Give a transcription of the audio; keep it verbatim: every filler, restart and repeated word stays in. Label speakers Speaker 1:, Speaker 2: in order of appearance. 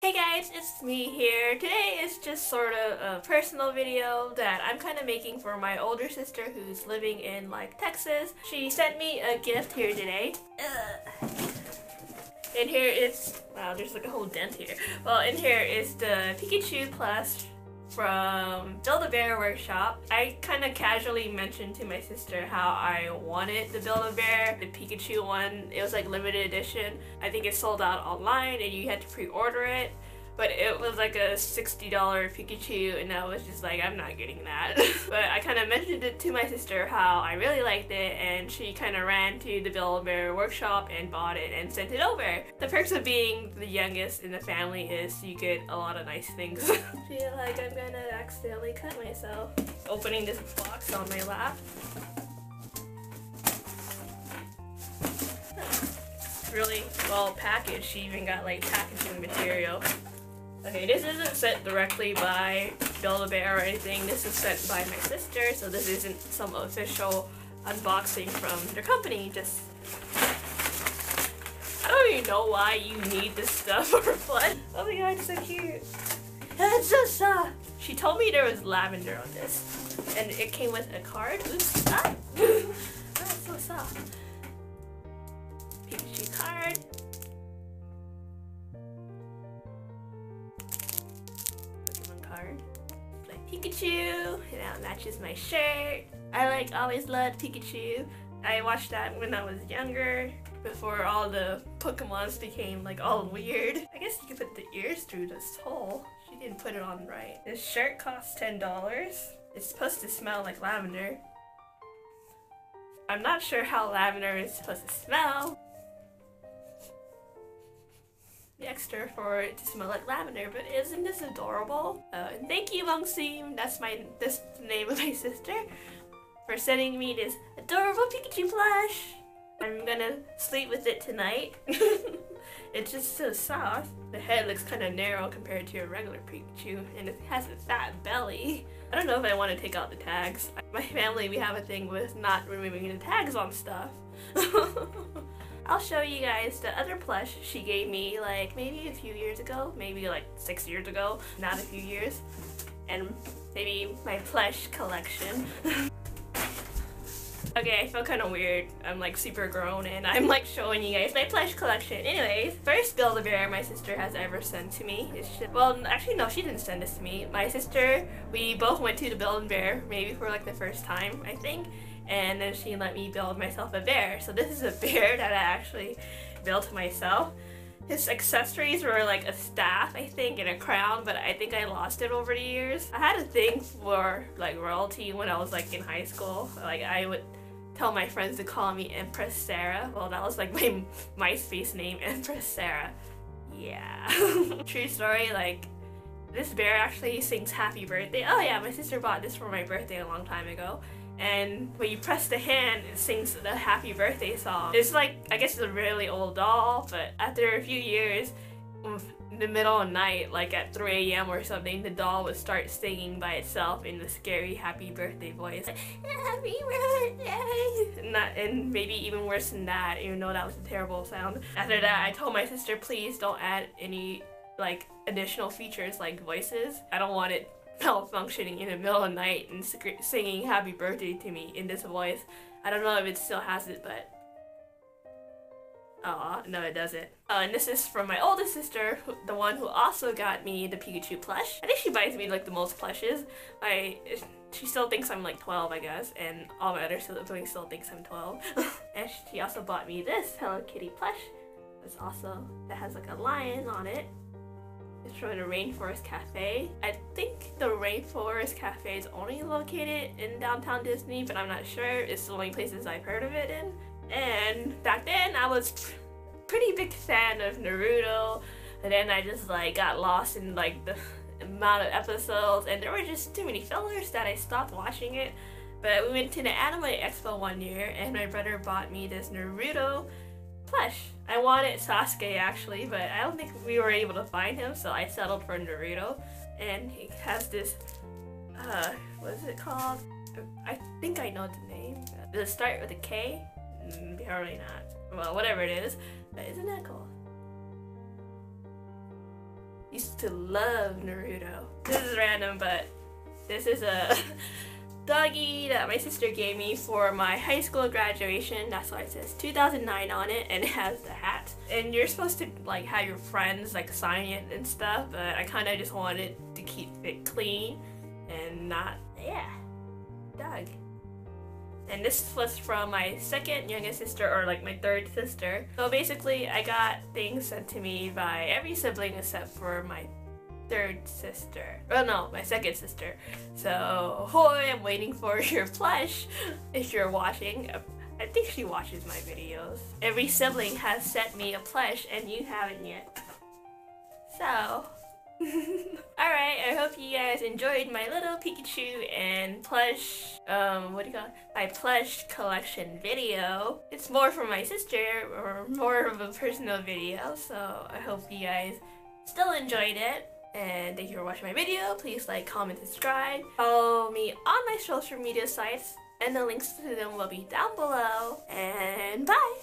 Speaker 1: Hey guys, it's me here. Today is just sort of a personal video that I'm kind of making for my older sister who's living in like Texas. She sent me a gift here today. Ugh. And here is, wow, there's like a whole dent here. Well, in here is the Pikachu Plush from Build-A-Bear Workshop. I kind of casually mentioned to my sister how I wanted the Build-A-Bear, the Pikachu one. It was like limited edition. I think it sold out online and you had to pre-order it. But it was like a sixty dollar Pikachu and I was just like, I'm not getting that. But I kind of mentioned it to my sister how I really liked it and she kind of ran to the Build-A-Bear Workshop and bought it and sent it over. The perks of being the youngest in the family is you get a lot of nice things. I feel like I'm gonna accidentally cut myself. Opening this box on my lap. Really well packaged. She even got like packaging material. Okay, this isn't sent directly by Build-A-Bear or anything. This is sent by my sister, so this isn't some official unboxing from their company. Just, I don't even know why you need this stuff or what. Oh my god, it's so cute. It's so soft. She told me there was lavender on this, and it came with a card. Oops, ah. Oh, it's so soft. Pikachu card. Card. Like Pikachu, and that matches my shirt. I like always loved Pikachu. I watched that when I was younger, before all the Pokemons became like all weird. I guess you could put the ears through this hole. She didn't put it on right. This shirt costs ten dollars. It's supposed to smell like lavender. I'm not sure how lavender is supposed to smell. Extra for it to smell like lavender, but isn't this adorable? Uh, and thank you, Mongseem, that's my this the name of my sister, for sending me this adorable Pikachu plush. I'm gonna sleep with it tonight. It's just so soft. The head looks kind of narrow compared to a regular Pikachu, and it has a fat belly. I don't know if I want to take out the tags. My family, we have a thing with not removing the tags on stuff. I'll show you guys the other plush she gave me like maybe a few years ago, maybe like six years ago, not a few years, and maybe my plush collection. Okay, I feel kind of weird. I'm like super grown and I'm like showing you guys my plush collection. Anyways, first Build-A-Bear my sister has ever sent to me. It's just, well, actually no, she didn't send this to me. My sister, we both went to the Build-A-Bear maybe for like the first time, I think. And then she let me build myself a bear. So this is a bear that I actually built myself. His accessories were like a staff, I think, and a crown, but I think I lost it over the years. I had a thing for like royalty when I was like in high school. Like I would tell my friends to call me Empress Sarah. Well, that was like my MySpace name, Empress Sarah. Yeah. True story, like this bear actually sings happy birthday. Oh yeah, my sister bought this for my birthday a long time ago. And when you press the hand, it sings the happy birthday song. It's like, I guess it's a really old doll, but after a few years, in the middle of the night, like at three A M or something, the doll would start singing by itself in the scary happy birthday voice. Like, happy birthday! And, that, and maybe even worse than that, even though that was a terrible sound. After that, I told my sister, please don't add any like additional features like voices. I don't want it malfunctioning in the middle of the night and singing happy birthday to me in this voice. I don't know if it still has it, but aw, no it doesn't. Oh, and this is from my oldest sister, who, the one who also got me the Pikachu plush. I think she buys me like the most plushes. I, she still thinks I'm like twelve, I guess, and all my other siblings still thinks I'm twelve. And she also bought me this Hello Kitty plush. It's also, that has like a lion on it. It's from the Rainforest Cafe. I think the Rainforest Cafe is only located in downtown Disney, but I'm not sure. It's the only places I've heard of it in. And back then, I was pretty big fan of Naruto, and then I just like got lost in like the amount of episodes, and there were just too many fillers that I stopped watching it. But we went to the Anime Expo one year, and my brother bought me this Naruto plush. I wanted Sasuke actually, but I don't think we were able to find him, so I settled for Naruto. And he has this, uh, what is it called? I think I know the name. Does it start with a K? Mm, apparently not. Well, whatever it is. But isn't that cool? used to love Naruto. This is random, but this is a doggy that my sister gave me for my high school graduation. That's why it says two thousand nine on it, and it has the hat. And you're supposed to like have your friends like sign it and stuff, but I kind of just wanted to keep it clean and not, yeah, dog. And this was from my second youngest sister, or like my third sister. So basically I got things sent to me by every sibling except for my third sister. Well, no, my second sister. So, Hoy, I'm waiting for your plush if you're watching. I think she watches my videos. Every sibling has sent me a plush and you haven't yet. So, alright, I hope you guys enjoyed my little Pikachu and plush, um, what do you call it? My plush collection video. It's more for my sister, or more of a personal video, so I hope you guys still enjoyed it. And thank you for watching my video. Please like, comment, subscribe. Follow me on my social media sites, and the links to them will be down below. And bye!